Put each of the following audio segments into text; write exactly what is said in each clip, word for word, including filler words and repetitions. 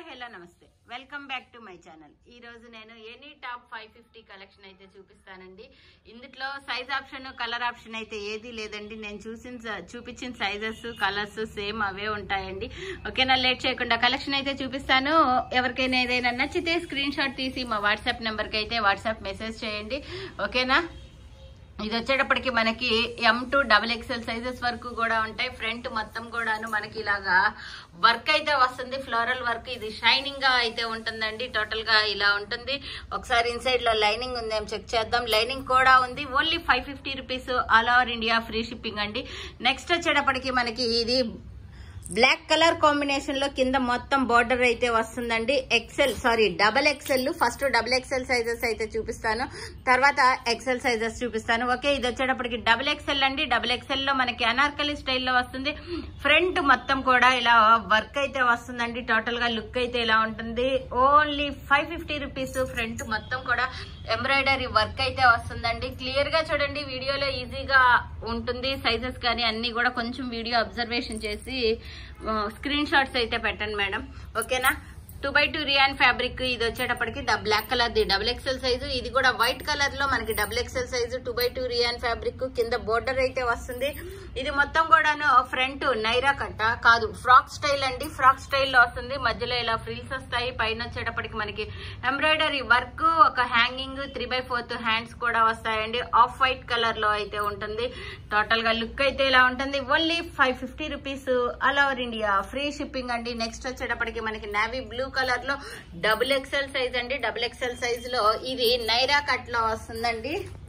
Hi hello నమస్తే welcome back to my channel. ఈ రోజు నేను any top five fifty collection అయితే చూపిస్తానండి. ఇందులో సైజ్ ఆప్షన్ కలర్ ఆప్షన్ అయితే ఏది లేదండి. నేను చూసిన చూపించిన సైజెస్ కలర్స్ సేమ్ అవే ఉంటాయండి. ఓకేనా, లేట్ చేయకుండా కలెక్షన్ అయితే చూపిస్తాను. ఎవరికైనా ఏదైనా నచ్చితే స్క్రీన్ షాట్ తీసి మా వాట్సాప్ నెంబర్కి అయితే వాట్సాప్ మెసేజ్ చేయండి. ఓకేనా, ఇది వచ్చేటప్పటికి మనకి M to double XL sizes వరకు కూడా ఉంటాయి. ఫ్రంట్ మొత్తం కూడాను మనకి ఇలాగా వర్క్ అయితే వస్తుంది, ఫ్లోరల్ వర్క్. ఇది షైనింగ్ గా అయితే ఉంటుందండి. టోటల్ గా ఇలా ఉంటుంది. ఒకసారి ఇన్సైడ్ లో లైనింగ్ ఉందేమో చెక్ చేద్దాం. లైనింగ్ కూడా ఉంది. Only five fifty rupees all over India free shipping అండి. నెక్స్ట్ వచ్చేటప్పటికి మనకి ఇది బ్లాక్ కలర్ కాంబినేషన్ లో కింద మొత్తం బార్డర్ అయితే వస్తుందండి. XL sorry double XL. First double XL sizes అయితే చూపిస్తాను, తర్వాత ఎక్సెల్ సైజెస్ చూపిస్తాను. ఓకే, ఇది వచ్చేటప్పటికి డబుల్ ఎక్సెల్ అండి. డబుల్ ఎక్సెల్ లో మనకి అనార్కలి స్టైల్లో వస్తుంది. ఫ్రంట్ మొత్తం కూడా ఇలా వర్క్ అయితే వస్తుందండి. టోటల్ గా లుక్ అయితే ఇలా ఉంటుంది. Only five fifty rupees. Front మొత్తం కూడా ఎంబ్రాయిడరీ వర్క్ అయితే వస్తుందండి. క్లియర్ గా చూడండి, వీడియోలో ఈజీగా ఉంటుంది. సైజెస్ కానీ అన్ని కూడా కొంచెం వీడియో అబ్జర్వేషన్ చేసి స్క్రీన్ షాట్స్ అయితే పెట్టండి మేడం. ఓకేనా, two by two rayon fabric. ఇది వచ్చేటప్పటికి బ్లాక్ కలర్ ది డబుల్ ఎక్సెల్ సైజు. ఇది కూడా వైట్ కలర్ లో మనకి double XL size two by two rayon fabric. కింద బోర్డర్ అయితే వస్తుంది. ఇది మొత్తం కూడాను ఫ్రంట్ నైరా కట్ట కాదు, ఫ్రాక్ స్టైల్ అండి. ఫ్రాక్ స్టైల్లో వస్తుంది. మధ్యలో ఇలా ఫ్రిల్స్ వస్తాయి. పైన వచ్చేటప్పటికి మనకి ఎంబ్రాయిడరీ వర్క్, ఒక hanging, three by fourth hands కూడా వస్తాయండి. ఆఫ్ వైట్ కలర్ లో అయితే ఉంటుంది. టోటల్ గా లుక్ అయితే ఇలా ఉంటుంది. Only five fifty rupees all over India free shipping అండి. నెక్స్ట్ వచ్చేటప్పటికి మనకి నావీ బ్లూ కలర్ లో డబుల్ ఎక్స్ఎల్ సైజ్ అండి. డబుల్ ఎక్స్ఎల్ సైజ్ లో ఇది నైరా కట్ లో వస్తుందండి.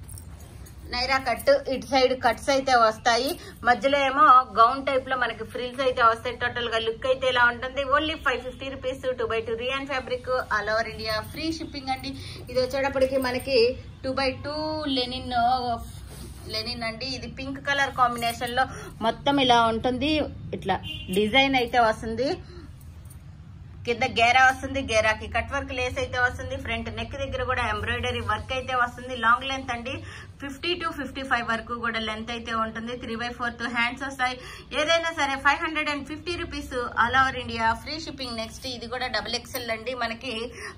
నైరా కట్, ఇటు సైడ్ కట్స్ అయితే వస్తాయి. మధ్యలో ఏమో గౌన్ టైప్ లో మనకి ఫ్రిల్స్ అయితే వస్తాయి. టోటల్ గా లుక్ అయితే ఇలా ఉంటుంది. Only five fifty rupees two by two rayon fabric all over India free shipping అండి. ఇది వచ్చేటప్పటికి మనకి two by two linen linen అండి. ఇది పింక్ కలర్ కాంబినేషన్ లో మొత్తం ఇలా ఉంటుంది. ఇట్లా డిజైన్ అయితే వస్తుంది. కింద గేరా వస్తుంది. గేరాకి కట్ వర్క్ లేస్ అయితే వస్తుంది. ఫ్రంట్ నెక్ దగ్గర కూడా ఎంబ్రాయిడరీ వర్క్ అయితే వస్తుంది. లాంగ్ లెంత్ అండి. ఫిఫ్టీ టు ఫిఫ్టీ ఫైవ్ వరకు కూడా లెంత్ అయితే ఉంటుంది. త్రీ బై ఫోర్త్ హ్యాండ్స్ వస్తాయి. ఏదైనా సరే five hundred and fifty rupees all over India free shipping. Next ఇది కూడా డబుల్ ఎక్స్ఎల్ అండి. మనకి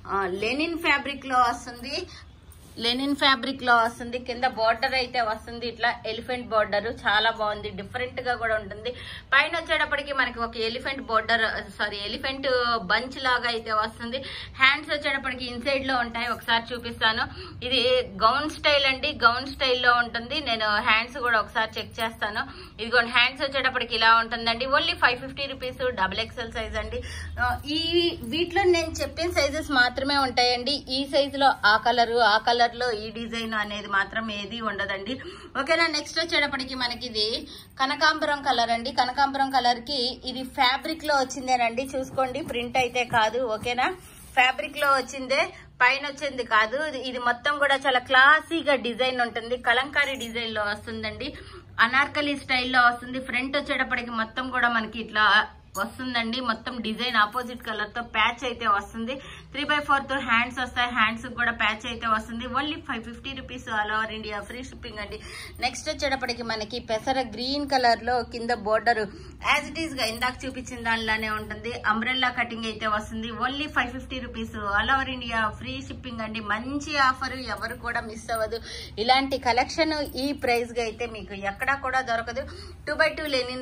లెనిన్ ఫ్యాబ్రిక్ లో వస్తుంది. లెనిన్ ఫ్యాబ్రిక్ లో వస్తుంది. కింద బార్డర్ అయితే వస్తుంది. ఇట్లా ఎలిఫెంట్ బార్డర్ చాలా బాగుంది. డిఫరెంట్ గా కూడా ఉంటుంది. పైన వచ్చేటప్పటికి మనకి ఒక elephant border sorry elephant bunch లాగా అయితే వస్తుంది. హ్యాండ్స్ వచ్చేటప్పటికి ఇన్సైడ్ లో ఉంటాయి. ఒకసారి చూపిస్తాను. ఇది గౌన్ స్టైల్ అండి. గౌన్ స్టైల్లో ఉంటుంది. నేను హ్యాండ్స్ కూడా ఒకసారి చెక్ చేస్తాను. ఇదిగోండి, హ్యాండ్స్ వచ్చేటప్పటికి ఇలా ఉంటుందండి. Only five fifty rupees double XL size అండి. ఈ వీటిలో నేను చెప్పిన సైజెస్ మాత్రమే ఉంటాయండి. ఈ సైజ్ లో ఆ కలర్, ఆ కలర్ లో ఈ డిజైన్ అనేది మాత్రం ఏది ఉండదండి. ఓకేనా, నెక్స్ట్ వచ్చేటప్పటికి మనకి ఇది కనకాంబరం కలర్ అండి. కనకాంబరం కలర్ కి ఇది ఫ్యాబ్రిక్ లో వచ్చిందేనండి. చూసుకోండి, ప్రింట్ అయితే కాదు. ఓకేనా, ఫ్యాబ్రిక్ లో వచ్చిందే, పైన వచ్చింది కాదు. ఇది మొత్తం కూడా చాలా క్లాసీగా డిజైన్ ఉంటుంది. కలంకారీ డిజైన్ లో వస్తుందండి. అనార్కలి స్టైల్లో వస్తుంది. ఫ్రంట్ వచ్చేటప్పటికి మొత్తం కూడా మనకి ఇట్లా వస్తుందండి. మొత్తం డిజైన్ ఆపోజిట్ కలర్ తో ప్యాచ్ అయితే వస్తుంది. త్రీ బై ఫోర్త్ హ్యాండ్స్ వస్తాయి. హ్యాండ్స్ కూడా ప్యాచ్ అయితే వస్తుంది. Only five fifty rupees all over India free shipping అండి. నెక్స్ట్ వచ్చేటప్పటికి మనకి పెసర గ్రీన్ కలర్ లో కింద బోర్డర్ యాజ్ ఇట్ ఈస్ గా ఇందాక చూపించిన దానిలానే ఉంటుంది. అంబ్రెల్లా కటింగ్ అయితే వస్తుంది. Only five fifty rupees all over India free shipping అండి. మంచి ఆఫర్, ఎవరు కూడా మిస్ అవ్వదు. ఇలాంటి కలెక్షన్ ఈ ప్రైస్ గా అయితే మీకు ఎక్కడా కూడా దొరకదు. Two by two linen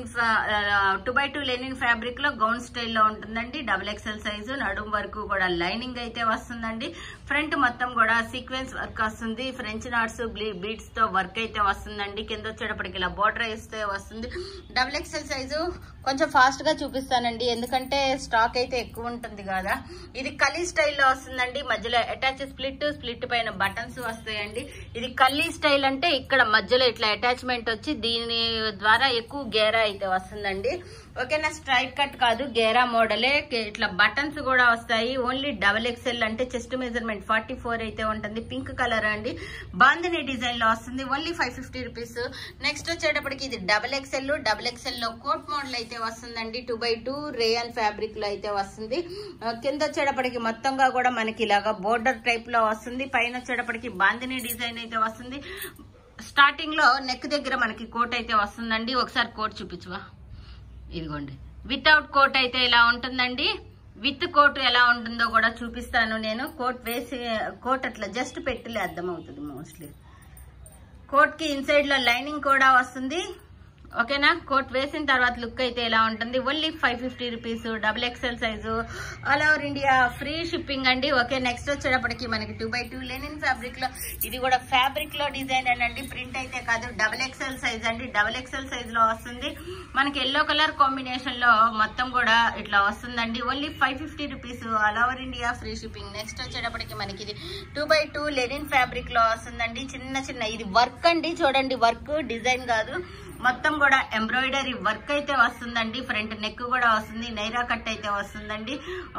two by two linen fabric లో గౌన్ స్టైల్లో ఉంటుందండి. Double XL size. నడుము వరకు కూడా లైనింగ్ అయితే వస్తుందండి. ఫ్రంట్ మొత్తం కూడా సీక్వెన్స్ వర్క్ వస్తుంది. ఫ్రెంచ్ నాట్స్ బీడ్స్ తో వర్క్ అయితే వస్తుందండి. కింద వచ్చేటప్పటికి ఇలా బోర్డర్ వేస్తే వస్తుంది. డబుల్ ఎక్స్ఎల్ సైజు కొంచెం ఫాస్ట్ గా చూపిస్తానండి, ఎందుకంటే స్టాక్ అయితే ఎక్కువ ఉంటుంది కదా. ఇది కలీ స్టైల్లో వస్తుందండి. మధ్యలో అటాచ్ స్ప్లిట్, స్ప్లిట్ పైన బటన్స్ వస్తాయండి. ఇది కల్లీ స్టైల్ అంటే ఇక్కడ మధ్యలో ఇట్లా అటాచ్మెంట్ వచ్చి దీని ద్వారా ఎక్కువ గేరా అయితే వస్తుందండి. ఓకేనా, స్ట్రైట్ కట్ కాదు, గేరా మోడలే. ఇట్లా బటన్స్ కూడా వస్తాయి. ఓన్లీ డబుల్ ఎక్స్ఎల్ అంటే చెస్ట్ మెజర్మెంట్ ఫార్టీ ఫోర్ అయితే ఉంటుంది. పింక్ కలర్ అండి. బాందిని డిజైన్ లో వస్తుంది. Only five fifty rupees. Next వచ్చేటప్పటికి ఇది డబుల్ ఎక్స్ఎల్. డబుల్ ఎక్స్ఎల్ లో కోట్ మోడల్ అయితే వస్తుందండి. Two by two rayon fabric లో అయితే వస్తుంది. కింద వచ్చేటప్పటికి మొత్తంగా కూడా మనకి ఇలాగా బోర్డర్ టైప్ లో వస్తుంది. పైన వచ్చేటప్పటికి బాందిని డిజైన్ అయితే వస్తుంది. స్టార్టింగ్ లో నెక్ దగ్గర మనకి కోట్ అయితే వస్తుందండి. ఒకసారి కోట్ చూపించువా. ఇదిగోండి, వితౌట్ కోట్ అయితే ఇలా ఉంటుందండి. విత్ కోట్ ఎలా ఉంటుందో కూడా చూపిస్తాను నేను. కోట్ వేసి కోట్ అట్లా జస్ట్ పెట్టలే అర్థం అవుతుంది మోస్ట్లీ. కోట్ కి ఇన్సైడ్ లో లైనింగ్ కూడా వస్తుంది. ఓకేనా, కోట్ వేసిన తర్వాత లుక్ అయితే ఎలా ఉంటుంది. Only five fifty rupees, double XL size, all over India free shipping అండి. ఓకే, నెక్స్ట్ వచ్చేటప్పటికి మనకి two by two linen fabric లో, ఇది కూడా ఫ్యాబ్రిక్ లో డిజైన్ అండి, ప్రింట్ అయితే కాదు. డబుల్ ఎక్స్ఎల్ సైజ్ అండి, డబుల్ ఎక్స్ఎల్ సైజ్ లో వస్తుంది మనకి. ఎల్లో కలర్ కాంబినేషన్ లో మొత్తం కూడా ఇట్లా వస్తుందండి. Only five fifty rupees, all over India free shipping. Next వచ్చేటప్పటికి మనకి ఇది two by two linen fabric లో వస్తుందండి. చిన్న చిన్న ఇది వర్క్ అండి, చూడండి వర్క్, డిజైన్ కాదు, మొత్తం కూడా ఎంబ్రాయిడరీ వర్క్ అయితే వస్తుందండి. ఫ్రంట్ నెక్ కూడా వస్తుంది, నైరా కట్ అయితే వస్తుందండి.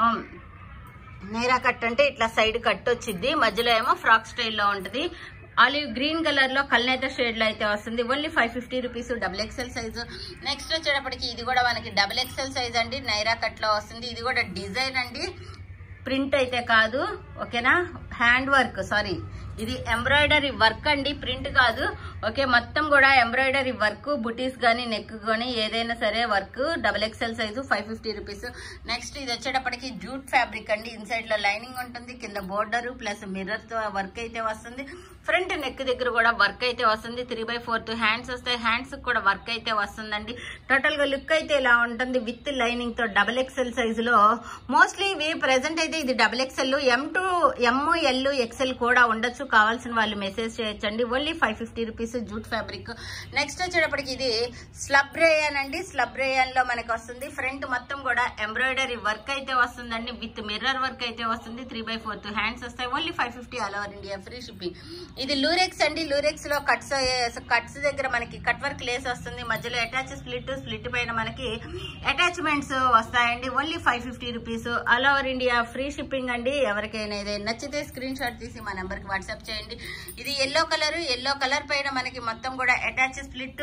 నైరా కట్ అంటే ఇట్లా సైడ్ కట్ వచ్చింది, మధ్యలో ఏమో ఫ్రాక్ స్టైల్లో ఉంటుంది. ఆలివ్ గ్రీన్ కలర్ లో కల్నేత షేడ్ లో అయితే వస్తుంది. Only five fifty rupees, double XL size. Next వచ్చేటప్పటికి ఇది కూడా మనకి డబుల్ ఎక్స్ఎల్ సైజ్ అండి, నైరా కట్ లో వస్తుంది. ఇది కూడా డిజైన్ అండి, ప్రింట్ అయితే కాదు. ఓకేనా, హ్యాండ్ వర్క్, సారీ ఇది ఎంబ్రాయిడరీ వర్క్ అండి, ప్రింట్ కాదు. ఓకే, మొత్తం కూడా ఎంబ్రాయిడరీ వర్క్, బుటీస్ గానీ నెక్ గానీ ఏదైనా సరే work. Double XL size, five fifty rupees. Next ఇది వచ్చేటప్పటికి జూట్ ఫ్యాబ్రిక్ అండి, ఇన్సైడ్ లో లైనింగ్ ఉంటుంది, కింద బోర్డర్ ప్లస్ మిర్రర్ తో వర్క్ అయితే వస్తుంది. ఫ్రంట్ నెక్ దగ్గర కూడా వర్క్ అయితే వస్తుంది. త్రీ బై ఫోర్త్ హ్యాండ్స్ వస్తాయి, హ్యాండ్స్ కూడా వర్క్ అయితే వస్తుందండి. టోటల్ గా లుక్ అయితే ఇలా ఉంటుంది విత్ లైనింగ్ తో. డబుల్ ఎక్స్ఎల్ సైజు లో మోస్ట్లీ ఇవి ప్రెసెంట్ అయితే ఇది double XL, M to M L XL కూడా ఉండొచ్చు. కావాల్సిన వాళ్ళు మెసేజ్ చేయొచ్చండి. Only five fifty rupees, jute fabric. Next వచ్చేటప్పటికి ఇది స్లబ్ రేయన్ అండి, స్లబ్ రేయన్ లో మనకి వస్తుంది. ఫ్రంట్ మొత్తం కూడా ఎంబ్రాయిడరీ వర్క్ అయితే వస్తుందండి, విత్ మిర్రర్ వర్క్ అయితే వస్తుంది. త్రీ బై ఫోర్త్ హ్యాండ్స్ వస్తాయి. Only five fifty, all over India free shipping. ఇది లూరెక్స్ అండి, లూరెక్స్ లో కట్స్ కట్స్ దగ్గర మనకి కట్ వర్క్ లేస్ వస్తుంది, మధ్యలో అటాచ్ స్ప్లిట్, స్ప్లిట్ పైన మనకి అటాచ్మెంట్స్ వస్తాయండి. Only five fifty rupees, all over India free shipping అండి. ఎవరికైనా ఏదైనా నచ్చితే స్క్రీన్ షాట్ తీసి మా నెంబర్ కి వాట్సాప్ చేయండి. ఇది ఎల్లో కలర్, ఎల్లో కలర్ పైన మనకి మొత్తం కూడా అటాచ్ స్ప్లిట్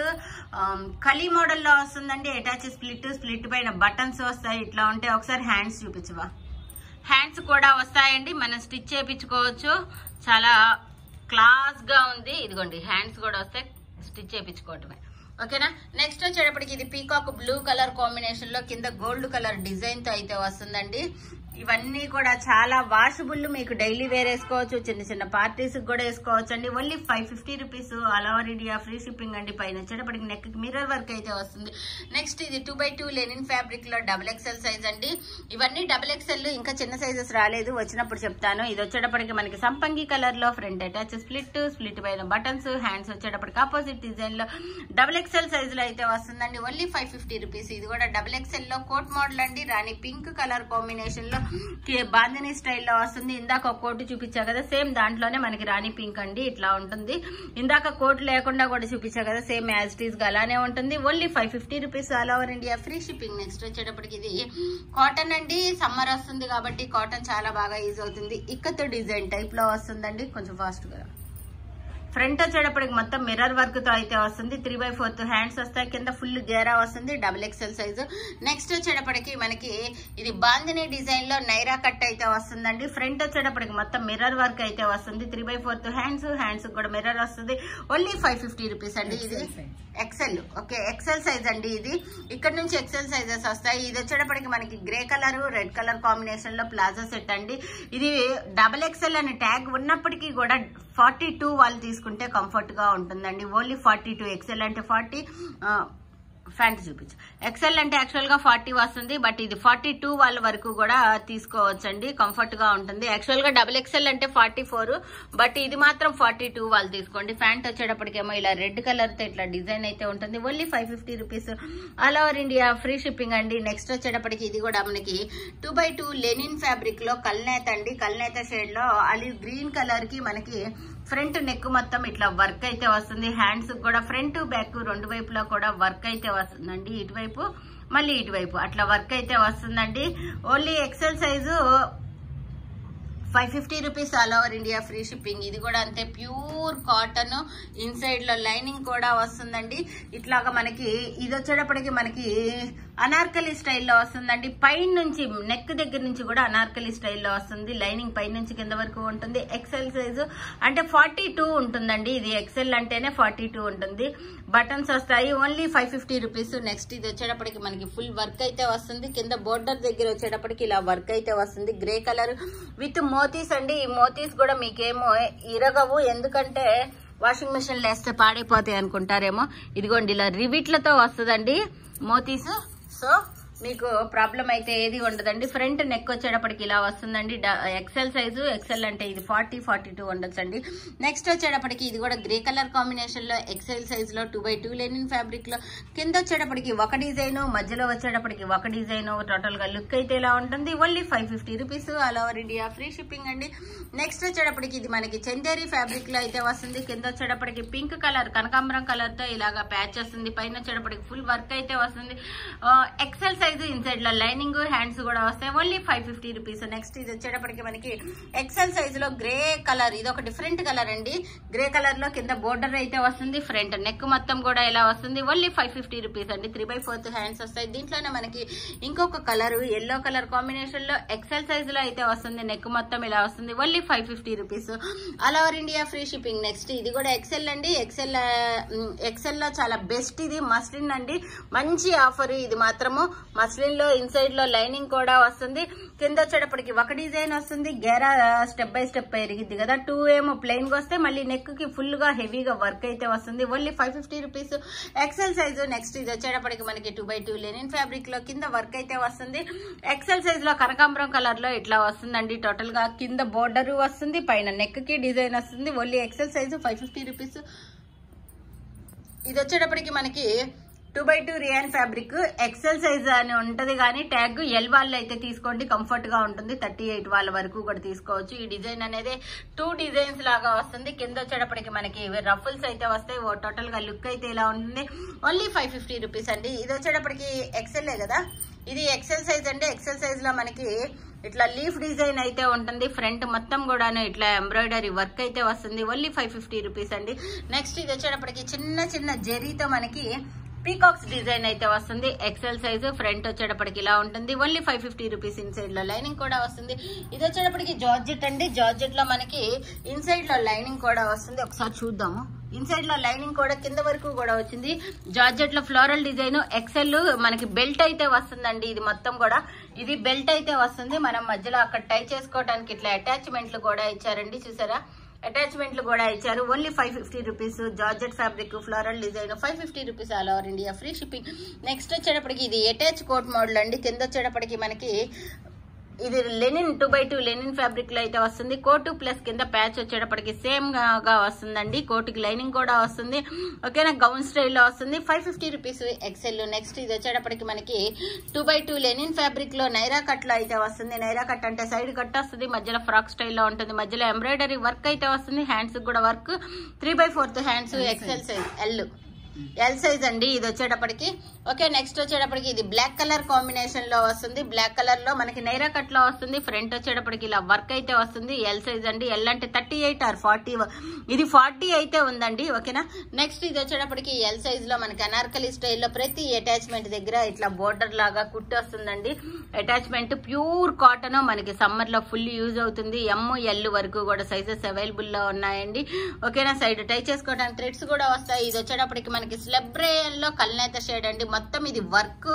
కలీ మోడల్ లో వస్తుందండి. అటాచ్ స్ప్లిట్, స్ప్లిట్ పైన బటన్స్ వస్తాయి. ఇట్లా ఉంటే ఒకసారి హ్యాండ్స్ చూపించవా. హ్యాండ్స్ కూడా వస్తాయండి, మనం స్టిచ్ చేయించుకోవచ్చు. చాలా క్లాస్ గా ఉంది. ఇదిగోండి హ్యాండ్స్ కూడా వస్తాయి, స్టిచ్ చేయించుకోవటమే. ఓకేనా, నెక్స్ట్ వచ్చేటప్పటికి ఇది పీకాక్ బ్లూ కలర్ కాంబినేషన్ లో కింద గోల్డ్ కలర్ డిజైన్ తో అయితే వస్తుందండి. ఇవన్నీ కూడా చాలా వాషబుల్, మీకు డైలీ వేర్ వేసుకోవచ్చు, చిన్న చిన్న పార్టీస్ కూడా వేసుకోవచ్చు అండి. Only five fifty rupees, all over India free shipping అండి. పైన వచ్చేటప్పటికి నెక్ మిర్రర్ వర్క్ అయితే వస్తుంది. నెక్స్ట్ ఇది two by two linen fabric లో డబుల్ ఎక్స్ఎల్ సైజ్ అండి. ఇవన్నీ డబుల్ ఎక్స్ఎల్, ఇంకా చిన్న సైజెస్ రాలేదు, వచ్చినప్పుడు చెప్తాను. ఇది వచ్చేటప్పటికి మనకి సంపంగి కలర్ లో ఫ్రంట్ అటాచ్ స్ప్లిట్, స్ప్లిట్ పైన బటన్స్, హ్యాండ్స్ వచ్చేటప్పటికి ఆపోజిట్ డిజైన్ లో డబుల్ ఎక్స్ఎల్ సైజ్ లో అయితే వస్తుందండి. Only five fifty rupees. ఇది కూడా డబుల్ ఎక్స్ఎల్ లో కోట్ మోడల్ అండి, రాణి పింక్ కలర్ కాంబినేషన్ లో బాందిని స్టైల్లో వస్తుంది. ఇందాక ఒక కోట్ చూపించా కదా, సేమ్ దాంట్లోనే మనకి రాణి పింక్ అండి, ఇట్లా ఉంటుంది. ఇందాక కోట్ లేకుండా కూడా చూపించా కదా, సేమ్ యాజ్ ఇట్ ఈస్ గా అలానే ఉంటుంది. Only five fifty rupees, all over India free shipping. Next వచ్చేటప్పటికి ఇది కాటన్ అండి, సమ్మర్ వస్తుంది కాబట్టి కాటన్ చాలా బాగా యూజ్ అవుతుంది. ఇక్కత్ డిజైన్ టైప్ లో వస్తుందండి, కొంచెం ఫాస్ట్ గా. ఫ్రంట్ వచ్చేటప్పటికి మొత్తం మిర్రర్ వర్క్ తో అయితే వస్తుంది. త్రీ బై ఫోర్త్ హ్యాండ్స్ వస్తాయి, కింద ఫుల్ గేరా వస్తుంది, డబుల్ ఎక్స్ఎల్ సైజు. నెక్స్ట్ వచ్చేటప్పటికి మనకి ఇది బాందిని డిజైన్ లో నైరా కట్ అయితే వస్తుందండి. ఫ్రంట్ వచ్చేటప్పటికి మొత్తం మిర్రర్ వర్క్ అయితే వస్తుంది. Three by fourth hands, hands కూడా మిర్రర్ వస్తుంది. ఓన్లీ ఫైవ్ ఫిఫ్టీ రూపీస్ అండి. ఇది ఎక్సెల్, ఓకే ఎక్సెల్ సైజ్ అండి. ఇది ఇక్కడ నుంచి ఎక్సెల్ సైజెస్ వస్తాయి. ఇది వచ్చేటప్పటికి మనకి grey colour, red colour combination లో ప్లాజో సెట్ అండి. ఇది డబుల్ ఎక్సెల్ అనే ట్యాగ్ ఉన్నప్పటికీ కూడా ఫార్టీ టూ వాళ్ళు తీసుకుంటే కంఫర్ట్ గా ఉంటుందండి. ఓన్లీ ఫార్టీ టూ, ఎక్సెల్ అంటే ఫార్టీ, ఫ్యాంట్ చూపించు. ఎక్సెల్ అంటే యాక్చువల్ గా ఫార్టీ వస్తుంది, బట్ ఇది ఫార్టీ టూ వాళ్ళ వరకు కూడా తీసుకోవచ్చండి, కంఫర్ట్ గా ఉంటుంది. యాక్చువల్ గా డబుల్ ఎక్సెల్ అంటే ఫార్టీ ఫోర్, బట్ ఇది మాత్రం ఫార్టీ టూ వాళ్ళు తీసుకోండి. ఫ్యాంట్ వచ్చేటప్పటికేమో ఇలా రెడ్ కలర్ తో ఇట్లా డిజైన్ అయితే ఉంటుంది. Only five fifty rupees, all over India free shipping అండి. నెక్స్ట్ వచ్చేటప్పటికి ఇది కూడా మనకి two by two linen fabric లో కల్నేత అండి, కల్నేత షేడ్ లో ఆలివ్ గ్రీన్ కలర్ కి మనకి ఫ్రంట్ నెక్ మొత్తం ఇట్లా వర్క్ అయితే వస్తుంది. హ్యాండ్స్ కూడా ఫ్రంట్ బ్యాక్ రెండు వైపులా కూడా వర్క్ అయితే వస్తుందండి. ఇటువైపు మళ్ళీ ఇటువైపు అట్లా వర్క్ అయితే వస్తుందండి. Only XL size five fifty rupees, all over India free shipping. ఇది కూడా అంతే, ప్యూర్ కాటన్, ఇన్సైడ్ లో లైనింగ్ కూడా వస్తుందండి. ఇట్లాగా మనకి ఇది వచ్చేటప్పటికి మనకి అనార్కలి స్టైల్లో వస్తుందండి. పైన నుంచి నెక్ దగ్గర నుంచి కూడా అనార్కలి స్టైల్లో వస్తుంది. లైనింగ్ పై నుంచి కింద వరకు ఉంటుంది. ఎక్సెల్ సైజు అంటే ఫార్టీ టూ ఉంటుందండి. ఇది ఎక్సెల్ అంటేనే ఫార్టీ టూ ఉంటుంది. బటన్స్ వస్తాయి only five fifty rupees. Next ఇది వచ్చేటప్పటికి మనకి ఫుల్ వర్క్ అయితే వస్తుంది. కింద బోర్డర్ దగ్గర వచ్చేటప్పటికి ఇలా వర్క్ అయితే వస్తుంది. గ్రే కలర్ విత్ మోతీస్ అండి. ఈ మోతీస్ కూడా మీకేమో ఇరగవు, ఎందుకంటే వాషింగ్ మిషన్ లేస్తే పాడైపోతాయి అనుకుంటారేమో. ఇదిగోండి ఇలా రివిట్లతో వస్తుందండి మోతీస్. సో మీకు ప్రాబ్లం అయితే ఏది ఉండదండి. ఫ్రంట్ నెక్ వచ్చేటప్పటికి ఇలా వస్తుందండి. ఎక్సెల్ సైజు, ఎక్సెల్ అంటే ఇది ఫార్టీ ఫార్టీ టూ ఉండొచ్చండి. నెక్స్ట్ వచ్చేటప్పటికి ఇది కూడా గ్రే కలర్ కాంబినేషన్ లో ఎక్సెల్ సైజ్ లో two by two linen fabric లో కింద వచ్చేటప్పటికి ఒక డిజైన్, మధ్యలో వచ్చేటప్పటికి ఒక డిజైన్. టోటల్ గా లుక్ అయితే ఇలా ఉంటుంది. Only five fifty rupees. All over India free shipping అండి. నెక్స్ట్ వచ్చేటప్పటికి ఇది మనకి చందేరి ఫ్యాబ్రిక్ లో అయితే వస్తుంది. కింద వచ్చేటప్పటికి పింక్ కలర్ కనకాంబరం కలర్ తో ఇలాగా ప్యాచ్ వస్తుంది. పైన వచ్చేటప్పటికి ఫుల్ వర్క్ అయితే వస్తుంది. ఎక్సెల్ సైజ్ ఇన్సైడ్ లో లైనింగ్, హ్యాండ్స్ కూడా వస్తాయి. Only five fifty rupees. Next ఇది వచ్చేటప్పటికి మనకి ఎక్సెల్ సైజ్ లో గ్రే కలర్, ఇది ఒక డిఫరెంట్ కలర్ అండి. గ్రే కలర్ లో కింద బోర్డర్ అయితే వస్తుంది. ఫ్రంట్ నెక్ మొత్తం కూడా ఇలా వస్తుంది. ఓన్లీ ఫైవ్ ఫిఫ్టీ రూపీస్ అండి. త్రీ బై ఫోర్త్ హ్యాండ్స్ వస్తాయి. దీంట్లోనే మనకి ఇంకొక కలర్ ఎల్లో కలర్ కాంబినేషన్ లో ఎక్సెల్ సైజ్ లో అయితే వస్తుంది. నెక్ మొత్తం ఇలా వస్తుంది. Only five fifty rupees. All over India free shipping. Next ఇది కూడా ఎక్సెల్ అండి. ఎక్సెల్ ఎక్సెల్ లో చాలా బెస్ట్ ఇది మస్లిన్ అండి. మంచి ఆఫర్ ఇది మాత్రము. మస్లిన్ లో ఇన్సైడ్ లో లైనింగ్ కూడా వస్తుంది. కింద వచ్చేటప్పటికి ఒక డిజైన్ వస్తుంది. గేరా స్టెప్ బై స్టెప్ పెరిగిద్ది కదా. టూ ఏమో ప్లెయిన్ గా వస్తే మళ్ళీ నెక్ కి ఫుల్ గా హెవీగా వర్క్ అయితే వస్తుంది. Only five fifty rupees XL size. Next ఇది వచ్చేటప్పటికి మనకి two by two linen fabric లో కింద వర్క్ అయితే వస్తుంది. ఎక్సెల్ సైజ్ లో కనకాంబరం కలర్ లో ఇట్లా వస్తుందండి. టోటల్ గా కింద బోర్డర్ వస్తుంది, పైన నెక్ కి డిజైన్ వస్తుంది. Only XL size five fifty rupees. ఇది వచ్చేటప్పటికి మనకి two by two rayon fabric XL size అని ఉంటది, కానీ ట్యాగ్ ఎల్ వాళ్ళు అయితే తీసుకోండి, కంఫర్ట్ గా ఉంటుంది. థర్టీ ఎయిట్ వాళ్ళ వరకు కూడా తీసుకోవచ్చు. ఈ డిజైన్ అనేది టూ డిజైన్స్ లాగా వస్తుంది. కింద వచ్చేటప్పటికి మనకి రఫుల్స్ అయితే వస్తాయి. టోటల్ గా లుక్ అయితే ఇలా ఉంటుంది. ఓన్లీ ఫైవ్ ఫిఫ్టీ రూపీస్ అండి. ఇది వచ్చేటప్పటికి ఎక్సెల్ కదా, ఇది ఎక్సెల్ సైజ్ అండి. ఎక్సెల్ సైజ్ లో మనకి ఇట్లా లీఫ్ డిజైన్ అయితే ఉంటుంది. ఫ్రంట్ మొత్తం కూడా ఇట్లా ఎంబ్రాయిడరీ వర్క్ అయితే వస్తుంది. ఓన్లీ ఫైవ్ ఫిఫ్టీ రూపీస్ అండి. నెక్స్ట్ ఇది వచ్చేటప్పటికి చిన్న చిన్న జరీతో మనకి పీకాక్స్ డిజైన్ అయితే వస్తుంది. XL size. ఫ్రంట్ వచ్చేటప్పటికి ఇలా ఉంటుంది. Only five fifty rupees. Inside లో లైనింగ్ కూడా వస్తుంది. ఇది వచ్చేటప్పటికి జార్జెట్ అండి. జార్జెట్ లో మనకి ఇన్సైడ్ లో లైనింగ్ కూడా వస్తుంది. ఒకసారి చూద్దాము. ఇన్సైడ్ లో లైనింగ్ కూడా కింద వరకు కూడా వచ్చింది. జార్జెట్ లో ఫ్లోరల్ డిజైన్. ఎక్సెల్ మనకి బెల్ట్ అయితే వస్తుందండి. ఇది మొత్తం కూడా ఇది బెల్ట్ అయితే వస్తుంది. మనం మధ్యలో అక్కడ టై చేసుకోవడానికి ఇట్లా అటాచ్మెంట్లు కూడా ఇచ్చారండి. చూసారా, అటాచ్మెంట్లు కూడా ఇచ్చారు. Only five fifty rupees. Georgette fabric floral design five fifty rupees. All over India free shipping. Next వచ్చేటప్పటికి ఇది అటాచ్ కోట్ మోడల్ అండి. కింద వచ్చేటప్పటికి మనకి ఇది linen two by two linen fabric లో అయితే వస్తుంది. కోటు ప్లస్ కింద ప్యాచ్ వచ్చేటప్పటికి సేమ్ గా వస్తుందండి. కోటుకి లైనింగ్ కూడా వస్తుంది. ఓకేనా, గౌన్ స్టైల్లో వస్తుంది. Five fifty rupees XL. Next ఇది వచ్చేటప్పటికి మనకి two by two linen fabric లో నైరా కట్ లో అయితే వస్తుంది. నైరా కట్ అంటే సైడ్ కట్ వస్తుంది, మధ్యలో ఫ్రాక్ స్టైల్లో ఉంటుంది. మధ్యలో ఎంబ్రాయిడరీ వర్క్ అయితే వస్తుంది. హ్యాండ్స్ కూడా work. Three by fourth hands. XL size L L size అండి ఇది వచ్చేటప్పటికి. ఓకే, నెక్స్ట్ వచ్చేటప్పటికి ఇది బ్లాక్ కలర్ కాంబినేషన్ లో వస్తుంది. బ్లాక్ కలర్ లో మనకి నైరా కట్ లో వస్తుంది. ఫ్రంట్ వచ్చేటప్పటికి ఇలా వర్క్ అయితే వస్తుంది. ఎల్ సైజ్ అండి. ఎల్ అంటే థర్టీ ఎయిట్ ఆర్ ఫార్టీ, ఇది ఫార్టీ అయితే ఉందండి. ఓకేనా, నెక్స్ట్ ఇది వచ్చేటప్పటికి ఎల్ సైజ్ లో మనకి అనార్కలి స్టైల్లో ప్రతి అటాచ్మెంట్ దగ్గర ఇట్లా బోర్డర్ లాగా కుట్టి వస్తుందండి. Attachment pure cotton. మనకి సమ్మర్ లో ఫుల్ యూజ్ అవుతుంది. ఎమ్ ఎల్ వరకు కూడా సైజెస్ అవైలబుల్ లో ఉన్నాయండి. ఓకేనా, సైడ్ టై చేసుకోవడానికి థ్రెడ్స్ కూడా వస్తాయి. ఇది వచ్చేటప్పటికి మనకి స్లబ్ రేయన్ లో కల్నేత షేడ్ అండి. మొత్తం ఇది వర్క్.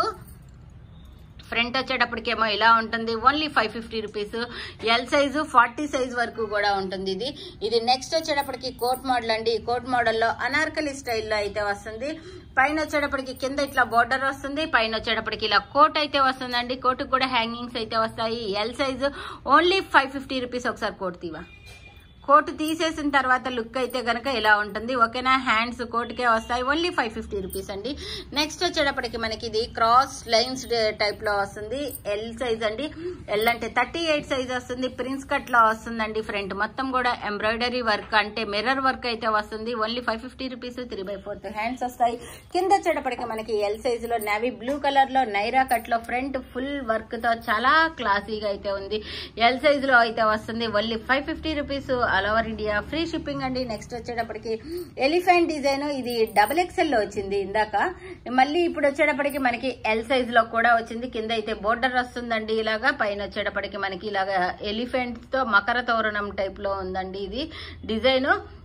ఫ్రంట్ వచ్చేటప్పటికేమో ఇలా ఉంటుంది. Only five fifty rupees. L size forty size వరకు కూడా ఉంటుంది ఇది. ఇది నెక్స్ట్ వచ్చేటప్పటికి కోట్ మోడల్ అండి. ఈ కోట్ మోడల్లో అనార్కలి స్టైల్లో అయితే వస్తుంది. పైన వచ్చేటప్పటికి కింద ఇట్లా బోర్డర్ వస్తుంది. పైన వచ్చేటప్పటికి ఇలా కోట్ అయితే వస్తుందండి. కోటుకు కూడా హ్యాంగింగ్స్ అయితే వస్తాయి. L size only five fifty rupees. ఒకసారి కోట్ తీవా. కోట్ తీసేసిన తర్వాత లుక్ అయితే గనక ఇలా ఉంటుంది. ఓకేనా, హ్యాండ్స్ కోట్కే వస్తాయి. ఓన్లీ ఫైవ్ ఫిఫ్టీ రూపీస్ అండి. నెక్స్ట్ వచ్చేటప్పటికి మనకి ఇది క్రాస్ లైన్స్ టైప్ లో వస్తుంది. ఎల్ సైజ్ అండి. ఎల్ అంటే థర్టీ ఎయిట్ సైజ్ వస్తుంది. ప్రిన్స్ కట్ లో వస్తుందండి. ఫ్రంట్ మొత్తం కూడా ఎంబ్రాయిడరీ వర్క్ అంటే మిర్రర్ వర్క్ అయితే వస్తుంది. Only five fifty rupees. Three by fourth hands వస్తాయి. కింద వచ్చేటప్పటికి మనకి ఎల్ సైజ్ లో నావీ బ్లూ కలర్ లో నైరా కట్ లో ఫ్రంట్ ఫుల్ వర్క్ తో చాలా క్లాసీగా అయితే ఉంది. ఎల్ సైజ్ లో అయితే వస్తుంది. Only five fifty rupees. All over India free shipping అండి. నెక్స్ట్ వచ్చేటప్పటికి ఎలిఫెంట్ డిజైన్. ఇది డబుల్ ఎక్స్ఎల్ లో వచ్చింది ఇందాక. మళ్ళీ ఇప్పుడు వచ్చేటప్పటికి మనకి ఎల్ సైజ్ లో కూడా వచ్చింది. కింద అయితే బోర్డర్ వస్తుందండి ఇలాగా. పైన వచ్చేటప్పటికి మనకి ఇలాగా ఎలిఫెంట్ తో మకర తోరణం టైప్ లో ఉందండి ఇది design.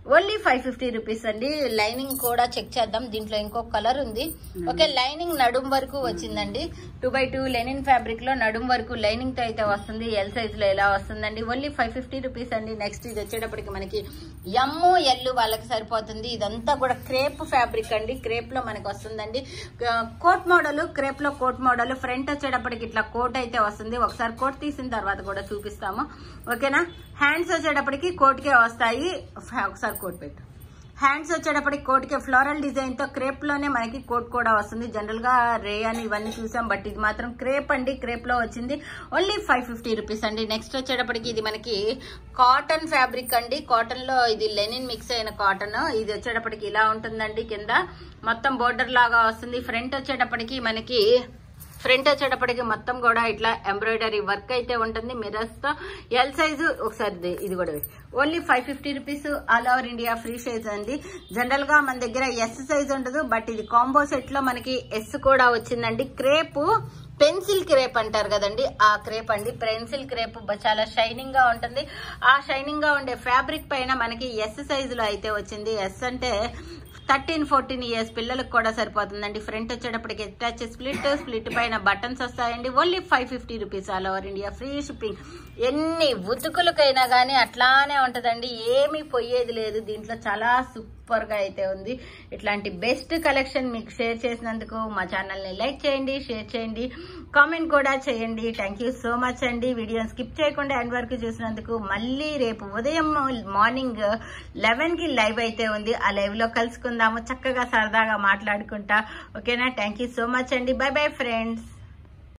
Only five fifty rupees అండి. లైనింగ్ కూడా చెక్ చేద్దాం. దీంట్లో ఇంకొక కలర్ ఉంది. ఓకే, లైనింగ్ నడుం వరకు వచ్చిందండి. Two by two linen fabric లో నడుం వరకు లైనింగ్ తో అయితే వస్తుంది. ఎల్ సైజ్ లో ఎలా వస్తుందండి. ఓన్లీ ఫైవ్ ఫిఫ్టీ రూపీస్ అండి. నెక్స్ట్ ఇది వచ్చేటప్పటికి మనకి ఎమ్ ఎల్ వాళ్ళకి సరిపోతుంది. ఇదంతా కూడా క్రేప్ ఫ్యాబ్రిక్ అండి. క్రేప్ లో మనకి వస్తుందండి. కోట్ మోడల్, క్రేప్ లో కోట్ మోడల్. ఫ్రంట్ వచ్చేటప్పటికి ఇట్లా కోట్ అయితే వస్తుంది. ఒకసారి కోట్ తీసిన తర్వాత కూడా చూపిస్తాము. ఓకేనా. హ్యాండ్స్ వచ్చేటప్పటికి కోట్ కే వస్తాయి. ఒకసారి కోట్ పెట్టు. హ్యాండ్స్ వచ్చేటప్పటికి కోట్ కే ఫ్లోరల్ డిజైన్ తో క్రేప్ లోనే మనకి కోట్ కూడా వస్తుంది. జనరల్ గా రే అని ఇవన్నీ చూసాం, బట్ ఇది మాత్రం క్రేప్ అండి. క్రేప్ లో వచ్చింది. ఓన్లీ ఫైవ్ ఫిఫ్టీ రూపీస్ అండి. నెక్స్ట్ వచ్చేటప్పటికి ఇది మనకి కాటన్ ఫ్యాబ్రిక్ అండి. కాటన్ లో ఇది లెనిన్ మిక్స్ అయిన కాటన్. ఇది వచ్చేటప్పటికి ఇలా ఉంటుందండి. కింద మొత్తం బోర్డర్ లాగా వస్తుంది. ఫ్రంట్ వచ్చేటప్పటికి మనకి ఫ్రంట్ వచ్చేటప్పటికి మొత్తం కూడా ఇట్లా ఎంబ్రాయిడరీ వర్క్ అయితే ఉంటుంది మిరర్స్ తో. ఎల్ సైజు ఒకసారి ఇది కూడా only five fifty rupees. All over India free size అండి. జనరల్ గా మన దగ్గర ఎస్ సైజ్ ఉండదు, బట్ ఇది కాంబో సెట్ లో మనకి ఎస్ కూడా వచ్చిందండి. క్రేప్ పెన్సిల్ క్రేప్ అంటారు కదండి, ఆ క్రేప్ అండి. పెన్సిల్ క్రేప్ చాలా షైనింగ్ గా ఉంటుంది. ఆ షైనింగ్ గా ఉండే ఫ్యాబ్రిక్ పైన మనకి ఎస్ సైజ్ లో అయితే వచ్చింది. ఎస్ అంటే థర్టీన్ ఫోర్టీన్ ఇయర్స్ పిల్లలకు కూడా సరిపోతుందండి. ఫ్రంట్ వచ్చేటప్పటికి అటాచ్ స్ప్లిట్, స్ప్లిట్ పైన బటన్స్ వస్తాయండి. Only five fifty rupees. All over India free shipping. ఎన్ని ఉతుకులకైనా గానీ అట్లానే ఉంటదండి, ఏమీ పోయేది లేదు. దీంట్లో చాలా సూపర్ గా అయితే ఉంది. ఇట్లాంటి బెస్ట్ కలెక్షన్ మీకు షేర్ చేసినందుకు మా ఛానల్ ని లైక్ చేయండి, షేర్ చేయండి, కామెంట్ కూడా చేయండి. థ్యాంక్ యూ సో మచ్ అండి. వీడియోని స్కిప్ చేయకుండా ఎండ్ వరకు చూసినందుకు. మళ్ళీ రేపు ఉదయం మార్నింగ్ లెవెన్ కి లైవ్ అయితే ఉంది. ఆ లైవ్ లో కలుసుకుందాము, చక్కగా సరదాగా మాట్లాడుకుంటా. ఓకేనా. థ్యాంక్ యూ సో మచ్ అండి. Bye bye friends.